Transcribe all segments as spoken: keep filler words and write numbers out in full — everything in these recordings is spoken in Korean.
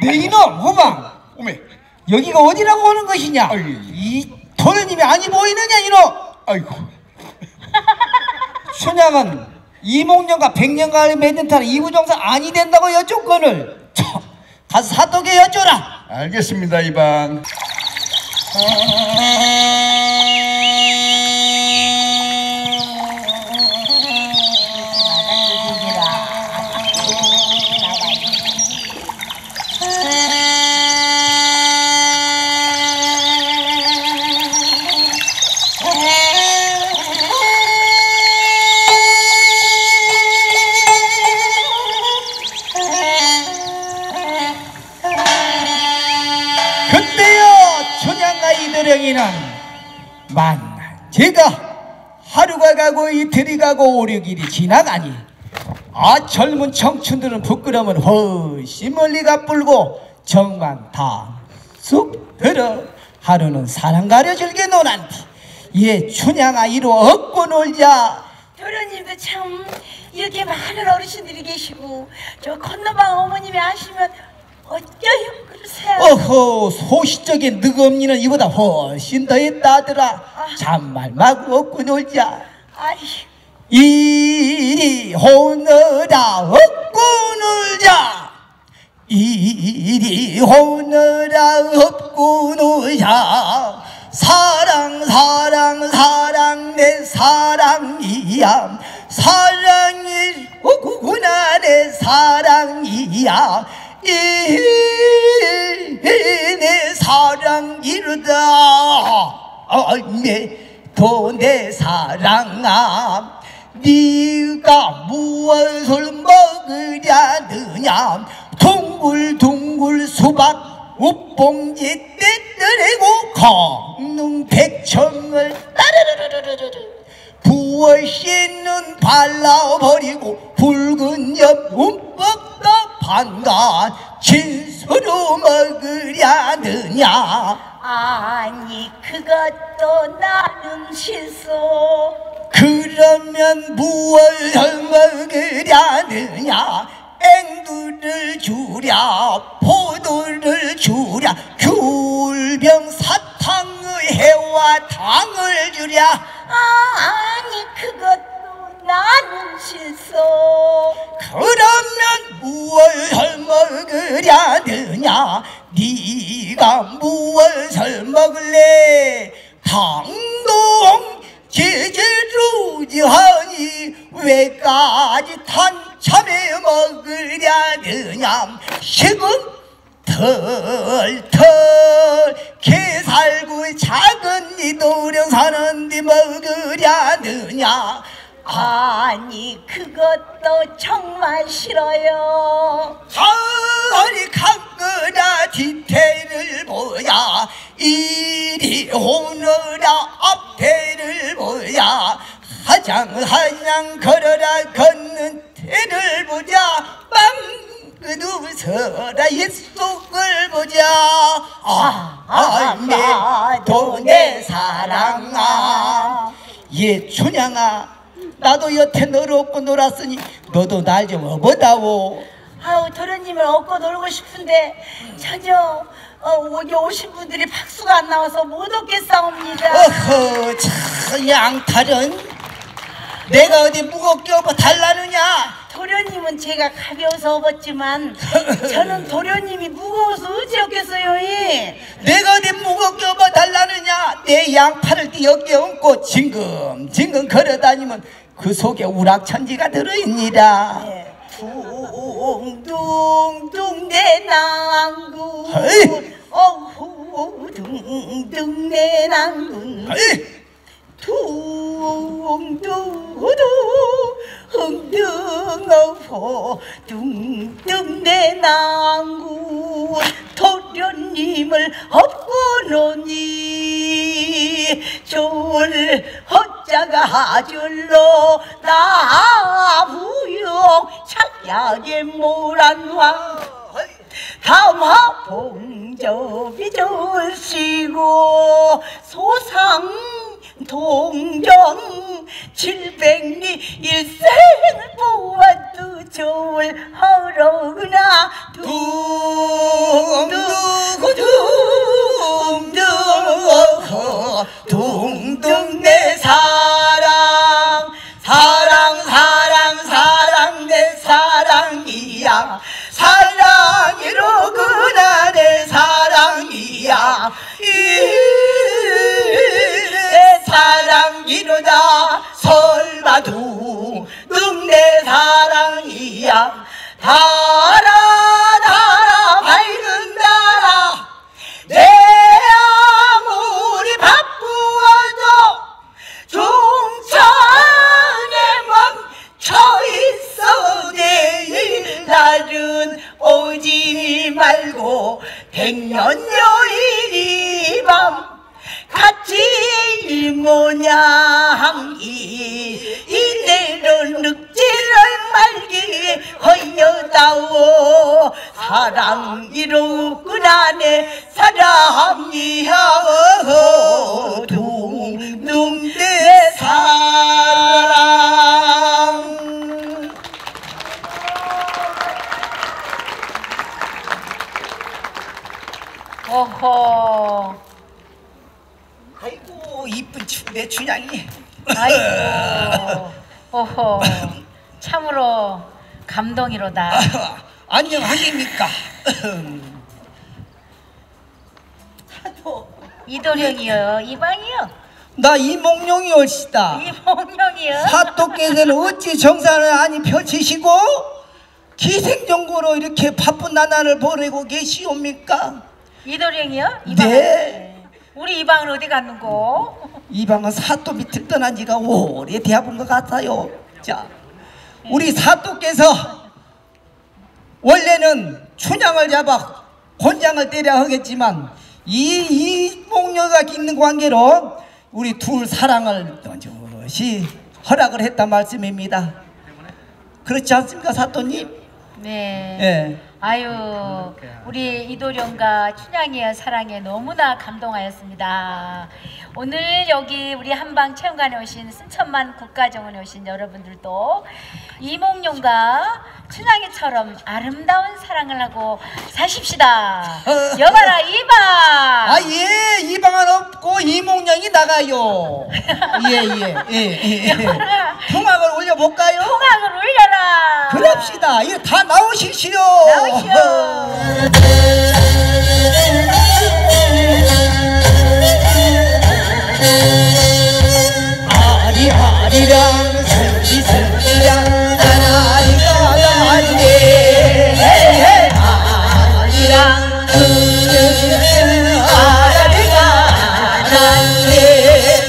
이놈 호방. 오메. 여기가 어디라고 오는 것이냐? 아이. 이 도련님이 아니 보이느냐 이놈. 아이고. 춘향은 이몽년과 백년간을 맺는 타는 이구정사 아니 된다고 여쭙거늘 가서 사또게 여쭤라. 알겠습니다 이방. 만 제가 하루가 가고 이틀이 가고 오륙일이 지나가니 아 젊은 청춘들은 부끄러움은 훨씬 멀리 가불고 정만 다 쑥 들어 하루는 사랑 가려줄게 노란디 예 춘향아 이로 얻고 놀자. 도련님도 참 이렇게 많은 어르신들이 계시고 저 건너방 어머님이 아시면 어쩌요 그러세요. 어허 소시적인 늑엄니는 이보다 훨씬 더 했다더라. 아. 잔말 마구 얻고 놀자. 아이. 이리 오너라 얻고 놀자. 이리 오너라 얻고 놀자. 사랑 사랑 사랑 내 사랑이야. 사랑이 오구나 내 사랑이야. 내 사랑 이르다. 또 내 사랑아 네가 무엇을 먹으려느냐. 둥글둥글 수박 우뽕지 떼뜨리고 강릉 백청을 따르르르르르 부어씨는 발라버리고 붉은 엽 움뻑 더 반가 진수로 먹으려느냐. 아니 그것도 나는 실소. 그러면 무엇을 먹으려느냐. 앵두를 주랴 포도를 주랴 귤병 사탕의 해와 당을 주랴. 아니 그것도 나는 실소. 그러면 무엇을 먹으려느냐. 네가 무엇을 먹을래. 당동 제제루지하니 왜까지 탄참에 먹으려느냐. 식은 털털 개살구 작은 이 도령 사는데 먹으려느냐. 아니 그것도 정말 싫어요. 저리 갔거나 뒤태를 보야. 이리 오너라 앞태를 보야. 하장 하장 걸어라 걷는 태를 보자. 빵그 서라 옛속을 보자. 아, 아, 내, 내 사랑아. 예 춘향아 나도 여태 너를 업고 놀았으니 너도 날 좀 업어다오. 아우 도련님을 업고 놀고 싶은데 전혀 어, 여기 오신 분들이 박수가 안 나와서 못 얻겠사옵니다. 어허 참 양탈은 내가 어디 무겁게 업어 달라느냐. 도련님은 제가 가벼워서 업었지만 저는 도련님이 무거워서 어찌었겠어요. 내가 어디 무겁게 업어 달라느냐. 내 양팔을 띄어게 얹고 징금징금 걸어다니면 그 속에 우락천지가 들어있니라. 네. 둥둥둥 내 낭군 어후 둥둥 내 낭군 둥둥둥 흥등어포 둥둥 내 낭군 도련님을 업고 노니 졸 헛자가 줄로 나부용 착약의 모란화 담화 봉접이 졸시고 소상 동정 칠백리 일생을 보아도 좋을 허러구나. 둥둥 달아 달아 밝은 달아 내 아무리 바쁘어도 종천에 멈춰있어 내일 날은 오지 말고 백년여일 이밤 같이 모양이 이대로 늙지를 말기 허여다오 사랑 이루구나 내 사랑이야 둥둥 내 사랑. 어허. 아이고 이쁜 내 춘향이. 아이고. 어허. 참으로 감동이로다. 아, 안녕하십니까. 이도령이요. 이방이요. 나 이몽룡이 올시다. 이몽룡이요. 사또께서는 어찌 정산을 아니 펼치시고 기생정고로 이렇게 바쁜 나날을 보내고 계시옵니까? 이도령이요? 이방. 네. 우리 이방은 어디 갔는고? 이방은 사또 밑을 떠난 지가 오래되어본 것 같아요. 자, 우리 사또께서 원래는 춘향을 잡아 곤장을 때려 하겠지만 이 이몽룡과 있는 관계로 우리 둘 사랑을 던져시 허락을 했단 말씀입니다. 그렇지 않습니까, 사또님? 네. 예. 아유, 우리 이도령과 춘향이의 사랑에 너무나 감동하였습니다. 오늘 여기 우리 한방 체험관에 오신 순천만 국가정원에 오신 여러분들도 이몽룡과 춘향이처럼 아름다운 사랑을 하고 사십시다. 여봐라 이방. 아, 예, 이방은 없고 이몽룡이 나가요. 예, 예, 예, 예. 풍악을 올려볼까요? 풍악을 울려라. 그럽시다. 이거 다 나오시시오. 나오시오. 아리아리랑 슬기 슬기랑 나나리가 나네 아리랑 슬기 아라리가 나네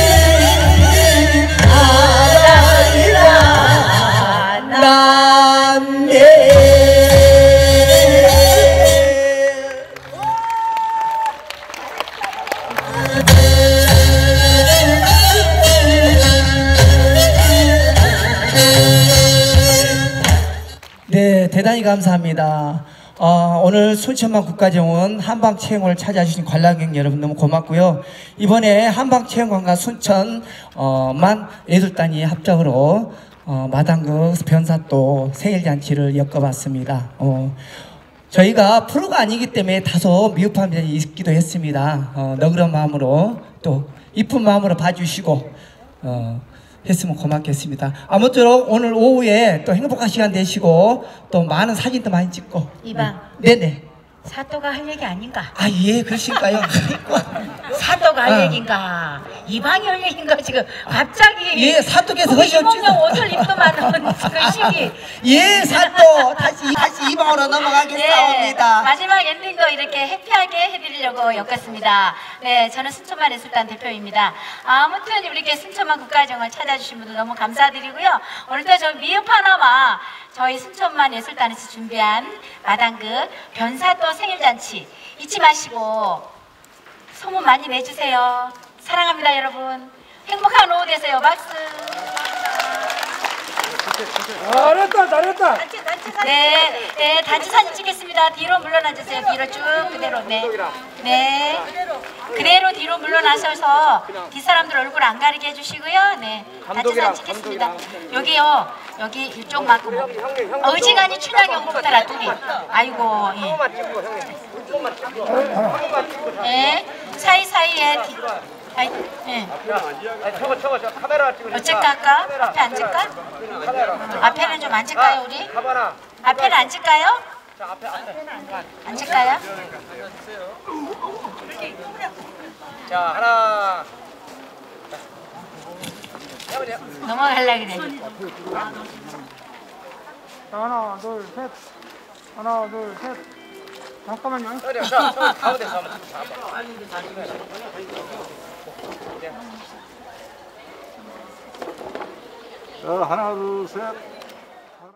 나 대단히 감사합니다. 어, 오늘 순천만 국가정원 한방체험관을 찾아주신 관람객 여러분 너무 고맙고요. 이번에 한방체험관과 순천만 예술단이 합작으로 어, 마당극 변사또 생일잔치를 엮어봤습니다. 어, 저희가 프로가 아니기 때문에 다소 미흡한 점이 있기도 했습니다. 어, 너그러운 마음으로 또 이쁜 마음으로 봐주시고 어, 했으면 고맙겠습니다. 아무쪼록 오늘 오후에 또 행복한 시간 되시고 또 많은 사진도 많이 찍고. 이방. 네네. 사또가 할 얘기 아닌가? 아, 예, 그러실까요? 사또가 할 어. 얘기인가? 이방이 할 얘기인가? 지금 갑자기. 예, 사또께서 거기 하셨죠. 이몽룡 옷을 입더만은 그 시기. 예, 사또 다시 다시 이방으로 넘어가겠사옵니다. 네, 마지막 엔딩도 이렇게 해피하게 해드리려고 엮었습니다. 네, 저는 순천만 예술단 대표입니다. 아무튼 우리께 순천만 국가정을 찾아주신 분들 너무 감사드리고요. 오늘도 저 미흡하나마 저희 순천만 예술단에서 준비한 마당극 변사또 생일잔치 잊지 마시고 소문 많이 내주세요. 사랑합니다, 여러분. 행복한 오후 되세요. 박수. 잘했다 잘했다. 네, 네, 단체 사진 찍겠습니다. 뒤로 물러나주세요. 뒤로 쭉 그대로. 네, 네, 그대로 뒤로 물러나셔서 뒷사람들 얼굴 안 가리게 해주시고요. 네, 단체 사진 찍겠습니다. 여기요, 여기 이쪽만큼 어지간히 춘향이 형부터 놔두기. 아이고, 예. 네, 사이 사이에 뒤. 아이, 예. 저거 저거 저 카메라 찍으. 어쩔까 할까? 앞에 앉을까? 앞에는 좀 앉을까요, 우리? 앞에는 앉을까요? 앉을까요? 자 하나. 넘어갈라 그래. 자, 하나, 둘, 셋. 하나, 둘, 셋. 잠깐만요. 자, 저 가운데서 한번 잡아. 자, 하나, 둘, 셋.